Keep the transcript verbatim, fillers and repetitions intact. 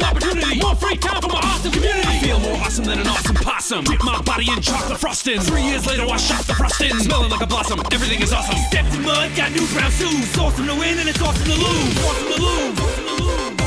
opportunity, more free time for my awesome community. I feel more awesome than an awesome possum. Dip my body in chocolate frosting. Three years later I shot the frosting. Smelling like a blossom, everything is awesome. Stepped in mud, got new brown shoes. Awesome to win and it's awesome to lose. Awesome to lose. Awesome to lose.